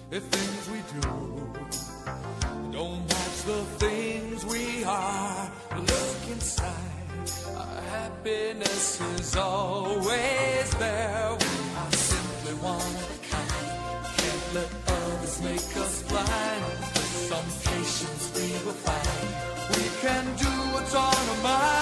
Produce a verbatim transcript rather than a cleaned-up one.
if things we do don't match the things we are. Look inside, our happiness is always there. We are simply one of a kind. Can't let others make us blind. With some patience we will find we can do what's on our mind.